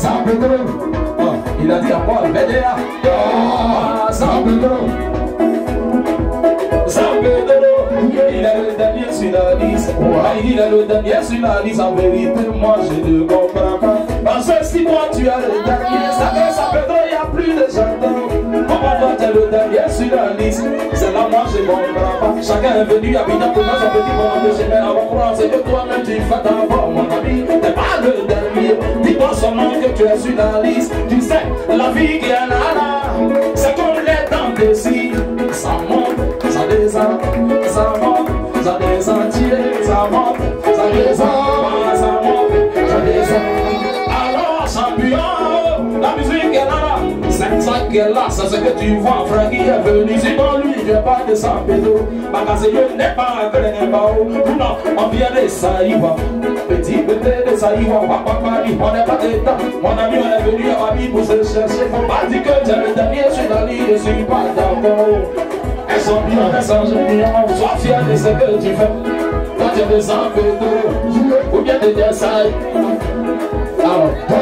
San Pedro. Il a dit à Paul, Bédéa. San Pedro. San Pedro. Il a le dernier sur la liste. Il a le dernier sur la liste. En vérité, moi je ne comprends pas. Parce que si toi tu as le dernier, ça fait San Pedro, il n'y a plus de jardin. Comment toi tu as le dernier sur la liste? C'est là moi je ne comprends pas. Chacun est venu habitant pour moi son petit bonhomme de chemin. Avant de croire, c'est que toi-même tu fais d'abord, mon ami. T'es pas le dernier. Dis-toi seulement que tu es sur la liste. Tu sais, la vie qui est là, c'est comme les temps d'ici. Ça monte, ça descend, ça monte, ça descend, ça monte, ça descend, ça monte, ça descend. Alors, champion, la musique est là. C'est ça qui est là, c'est ce que tu vois, frère qui est venu. Sinon, lui, il vient pas de San Pedro. Ma case n'est pas un vrai n'importe où. Non, on vient de Saïwa. Petit bébé de Saïwa, papa, on n'est pas dedans. Mon ami, on est venu à ma vie pour se chercher. Faut pas dire que tu es le dernier sur la ligne, je suis pas d'accord. Elles sont bien, elles sont géniales. Sois fier de ce que tu fais. Toi, tu es de San Pedro, ou bien de Saïwa. Alors,